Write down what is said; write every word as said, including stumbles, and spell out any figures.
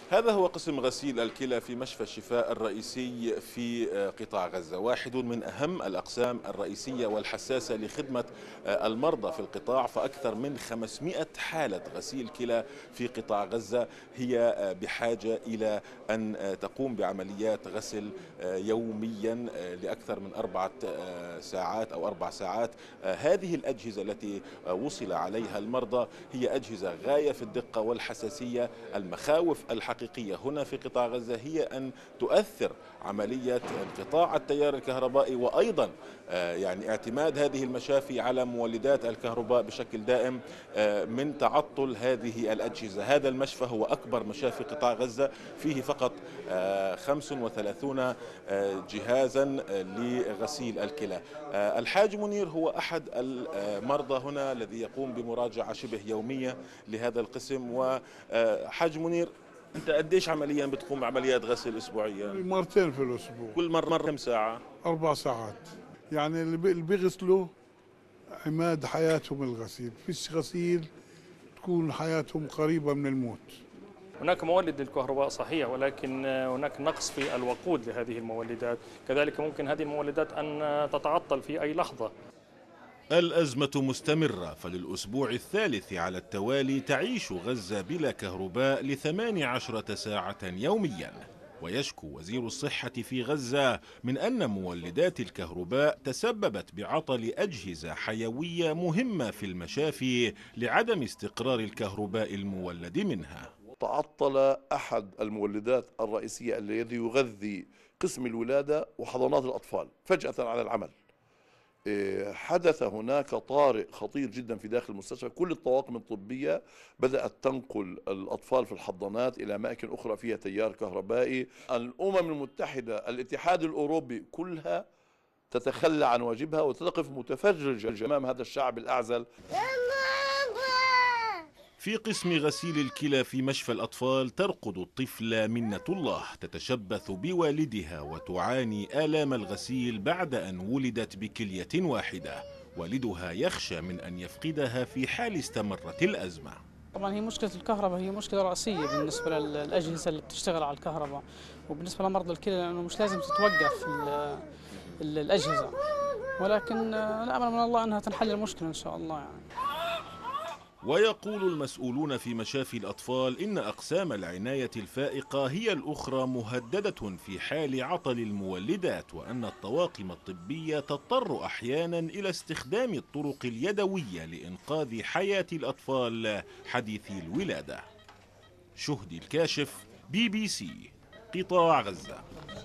هذا هو قسم غسيل الكلى في مشفى الشفاء الرئيسي في قطاع غزة، واحد من أهم الأقسام الرئيسية والحساسة لخدمة المرضى في القطاع. فأكثر من خمسمائة حالة غسيل كلى في قطاع غزة هي بحاجة إلى أن تقوم بعمليات غسل يوميا لأكثر من أربعة ساعات أو أربع ساعات. هذه الأجهزة التي وصل عليها المرضى هي أجهزة غاية في الدقة والحساسية. المخاوف الحقيقية الحقيقية هنا في قطاع غزة هي أن تؤثر عملية انقطاع التيار الكهربائي، وأيضا يعني اعتماد هذه المشافي على مولدات الكهرباء بشكل دائم من تعطل هذه الأجهزة. هذا المشفى هو أكبر مشافي قطاع غزة، فيه فقط خمسة وثلاثين جهازا لغسيل الكلى. الحاج منير هو أحد المرضى هنا الذي يقوم بمراجعة شبه يومية لهذا القسم. وحاج منير، انت قديش عمليا بتقوم بعمليات غسل اسبوعيا؟ مرتين في الاسبوع. كل مره مره كم ساعه؟ اربع ساعات. يعني اللي بيغسلوا عماد حياتهم الغسيل، فيش غسيل تكون حياتهم قريبه من الموت. هناك مولد للكهرباء صحيح، ولكن هناك نقص في الوقود لهذه المولدات، كذلك ممكن هذه المولدات ان تتعطل في اي لحظه. الأزمة مستمرة، فللأسبوع الثالث على التوالي تعيش غزة بلا كهرباء لثمان عشرة ساعة يوميا. ويشكو وزير الصحة في غزة من أن مولدات الكهرباء تسببت بعطل أجهزة حيوية مهمة في المشافي لعدم استقرار الكهرباء المولد منها. تعطل أحد المولدات الرئيسية الذي يغذي قسم الولادة وحضانات الأطفال فجأة على العمل. حدث هناك طارئ خطير جدا في داخل المستشفى. كل الطواقم الطبية بدأت تنقل الأطفال في الحضانات إلى أماكن أخرى فيها تيار كهربائي. الأمم المتحدة، الاتحاد الأوروبي، كلها تتخلى عن واجبها وتقف متفرجة أمام هذا الشعب الأعزل. في قسم غسيل الكلى في مشفى الأطفال ترقد الطفلة منة الله، تتشبث بوالدها وتعاني آلام الغسيل بعد أن ولدت بكلية واحدة. والدها يخشى من أن يفقدها في حال استمرت الأزمة. طبعا هي مشكلة الكهرباء هي مشكلة رئيسية بالنسبة للأجهزة اللي بتشتغل على الكهرباء، وبالنسبة لمرضى الكلى لأنه مش لازم تتوقف الأجهزة، ولكن نأمل من الله أنها تنحل المشكلة إن شاء الله يعني. ويقول المسؤولون في مشافي الأطفال إن أقسام العناية الفائقة هي الأخرى مهددة في حال عطل المولدات، وأن الطواقم الطبية تضطر أحيانا إلى استخدام الطرق اليدوية لإنقاذ حياة الأطفال حديثي الولادة. شهدي الكاشف، بي بي سي، قطاع غزة.